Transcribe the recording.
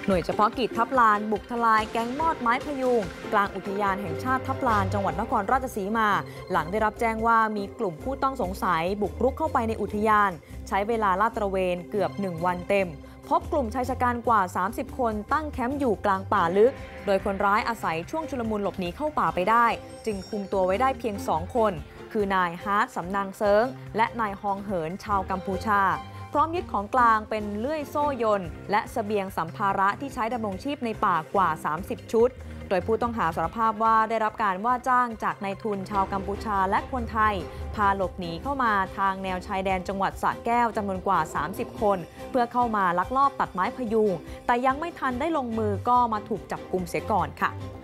หน่วยเฉพาะกิจทับลานบุกทลายแก๊งมอดไม้พยุงกลางอุทยานแห่งชาติทับลานจังหวัดนครราชสีมาหลังได้รับแจ้งว่ามีกลุ่มผู้ต้องสงสัยบุกรุกเข้าไปในอุทยานใช้เวลาลาดตระเวนเกือบ1 วันเต็มพบกลุ่มชายชะกันกว่า30 คนตั้งแคมป์อยู่กลางป่าลึกโดยคนร้ายอาศัยช่วงชุลมุนหลบหนีเข้าป่าไปได้จึงคุมตัวไว้ได้เพียง2 คนคือนายฮาร์ดสำนางเซิงและนายฮองเหินชาวกัมพูชาพร้อมยึดของกลางเป็นเลื่อยโซ่ยนต์และเสบียงสัมภาระที่ใช้ดำรงชีพในป่ากว่า30 ชุดโดยผู้ต้องหาสารภาพว่าได้รับการว่าจ้างจากนายทุนชาวกัมพูชาและคนไทยพาหลบหนีเข้ามาทางแนวชายแดนจังหวัดสระแก้วจำนวนกว่า30 คนเพื่อเข้ามาลักลอบตัดไม้พยุงแต่ยังไม่ทันได้ลงมือก็มาถูกจับกุมเสียก่อนค่ะ